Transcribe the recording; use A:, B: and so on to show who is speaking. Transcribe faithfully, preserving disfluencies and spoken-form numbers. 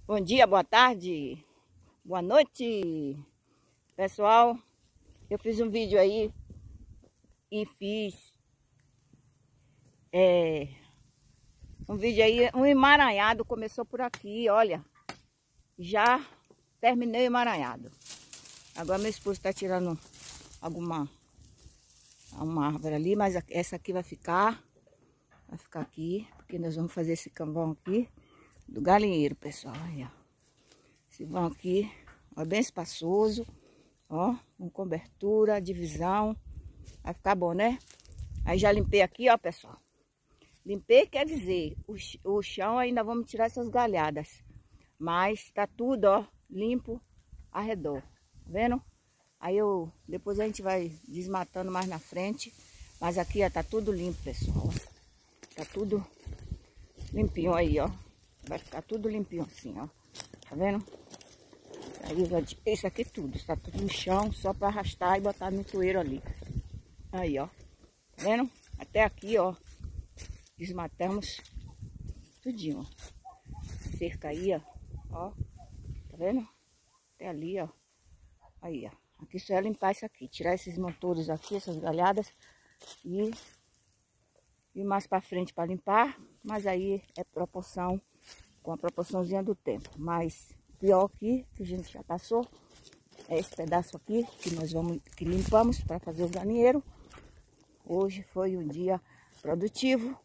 A: Bom dia, boa tarde, boa noite, pessoal. Eu fiz um vídeo aí e fiz é, um vídeo aí, um emaranhado começou por aqui, olha. Já terminei o emaranhado. Agora meu esposo está tirando alguma uma árvore ali, mas essa aqui vai ficar, vai ficar aqui, porque nós vamos fazer esse cambão aqui do galinheiro, pessoal. Olha, esse vão aqui, ó, bem espaçoso, ó, com cobertura, divisão, vai ficar bom, né? Aí já limpei aqui, ó, pessoal. Limpei quer dizer, o, o chão ainda vamos tirar essas galhadas, mas tá tudo, ó, limpo ao redor, tá vendo? Aí eu, depois a gente vai desmatando mais na frente, mas aqui, ó, tá tudo limpo, pessoal. Tá tudo limpinho aí, ó. Vai ficar tudo limpinho assim, ó. Tá vendo? Aí, isso aqui tudo, está tudo no chão, só para arrastar e botar no toeiro ali. Aí, ó. Tá vendo? Até aqui, ó. Desmatamos tudinho, ó. Cerca aí, ó. Ó. Tá vendo? Até ali, ó. Aí, ó. Aqui só é limpar isso aqui. Tirar esses motores aqui, essas galhadas. E ir mais para frente para limpar. Mas aí é proporção, com a proporçãozinha do tempo. Mas pior aqui, que a gente já passou, é esse pedaço aqui que nós vamos, que limpamos para fazer o galinheiro. Hoje foi um dia produtivo.